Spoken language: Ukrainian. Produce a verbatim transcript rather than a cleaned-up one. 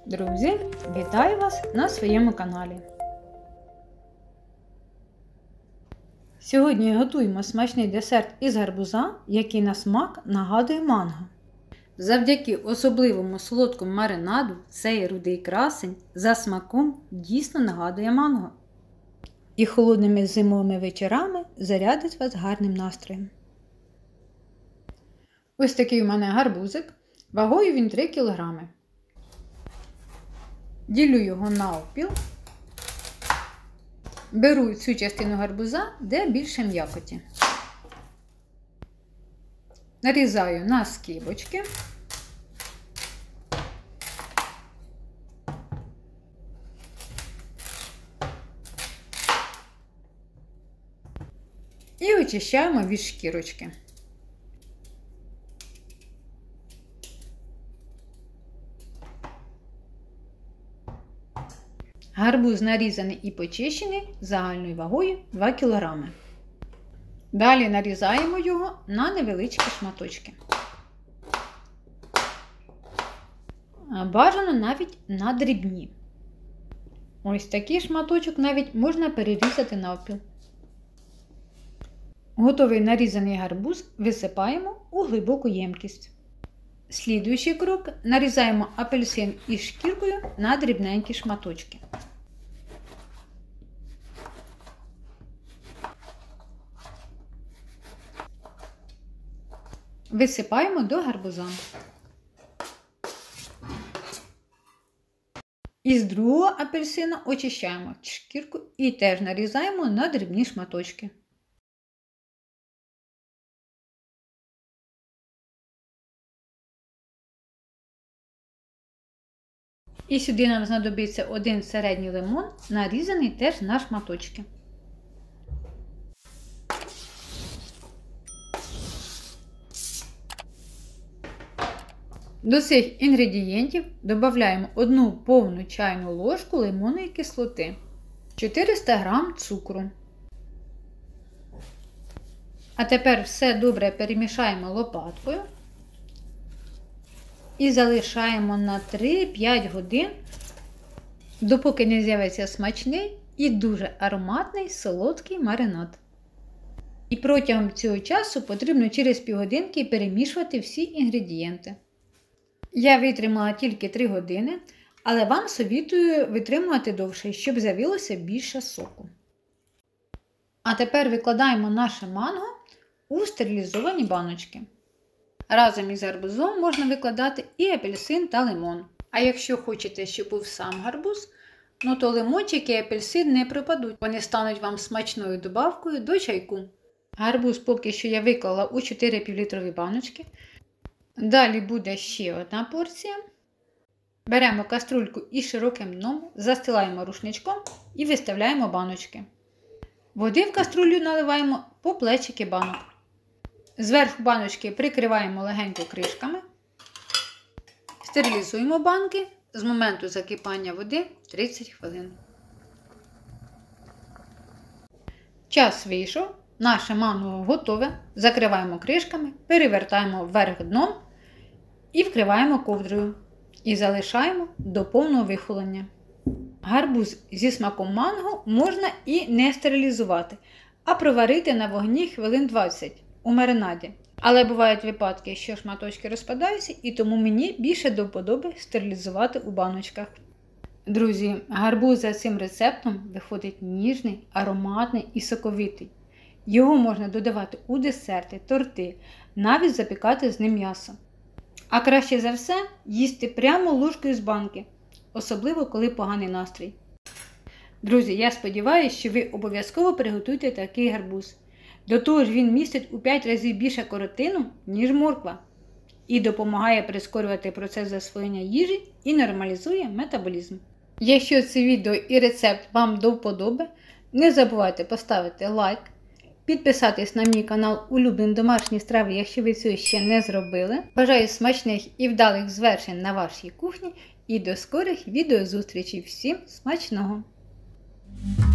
Друзі, вітаю вас на своєму каналі. Сьогодні готуємо смачний десерт із гарбуза, який на смак нагадує манго. Завдяки особливому солодкому маринаду цей рудий красень за смаком дійсно нагадує манго. І холодними зимовими вечорами зарядить вас гарним настроєм. Ось такий у мене гарбузик, вагою він три кілограми. Ділю його навпіл. Беру цю частину гарбуза, де більше м'якоті. Нарізаю на скибочки. І очищаємо від шкірочки. Гарбуз нарізаний і почищений загальною вагою два кілограми. Далі нарізаємо його на невеличкі шматочки. Бажано навіть на дрібні. Ось такий шматочок навіть можна перерізати навпіл. Готовий нарізаний гарбуз висипаємо у глибоку ємкість. Слідуючий крок – нарізаємо апельсин із шкіркою на дрібненькі шматочки. Висипаємо до гарбуза. Із другого апельсина очищаємо шкірку і теж нарізаємо на дрібні шматочки. І сюди нам знадобиться один середній лимон, нарізаний теж на шматочки. До цих інгредієнтів додаємо одну повну чайну ложку лимонної кислоти, чотириста грам цукру. А тепер все добре перемішаємо лопаткою і залишаємо на три-п'ять годин, допоки не з'явиться смачний і дуже ароматний солодкий маринад. І протягом цього часу потрібно через півгодинки перемішувати всі інгредієнти. Я витримала тільки три години, але вам совітую витримувати довше, щоб з'явилося більше соку. А тепер викладаємо наше манго у стерилізовані баночки. Разом із гарбузом можна викладати і апельсин та лимон. А якщо хочете, щоб був сам гарбуз, ну то лимончик і апельсин не пропадуть. Вони стануть вам смачною добавкою до чайку. Гарбуз поки що я виклала у чотири півлітрові баночки. Далі буде ще одна порція. Беремо каструльку із широким дном, застилаємо рушничком і виставляємо баночки. Води в каструлю наливаємо по плечики банок. Зверху баночки прикриваємо легенько кришками. Стерилізуємо банки з моменту закипання води тридцять хвилин. Час вийшов. Наше манго готове. Закриваємо кришками, перевертаємо вверх дном і вкриваємо ковдрою. І залишаємо до повного вихолення. Гарбуз зі смаком манго можна і не стерилізувати, а проварити на вогні хвилин двадцять у маринаді. Але бувають випадки, що шматочки розпадаються, і тому мені більше до вподоби стерилізувати у баночках. Друзі, гарбуз за цим рецептом виходить ніжний, ароматний і соковитий. Його можна додавати у десерти, торти, навіть запікати з ним м'ясо. А краще за все їсти прямо ложкою з банки, особливо коли поганий настрій. Друзі, я сподіваюся, що ви обов'язково приготуєте такий гарбуз. До того ж він містить у п'ять разів більше каротину, ніж морква. І допомагає прискорювати процес засвоєння їжі і нормалізує метаболізм. Якщо це відео і рецепт вам до вподоби, не забувайте поставити лайк, підписатись на мій канал Улюблені домашні страви, якщо ви цього ще не зробили. Бажаю смачних і вдалих звершень на вашій кухні і до скорих відеозустрічей. Всім смачного!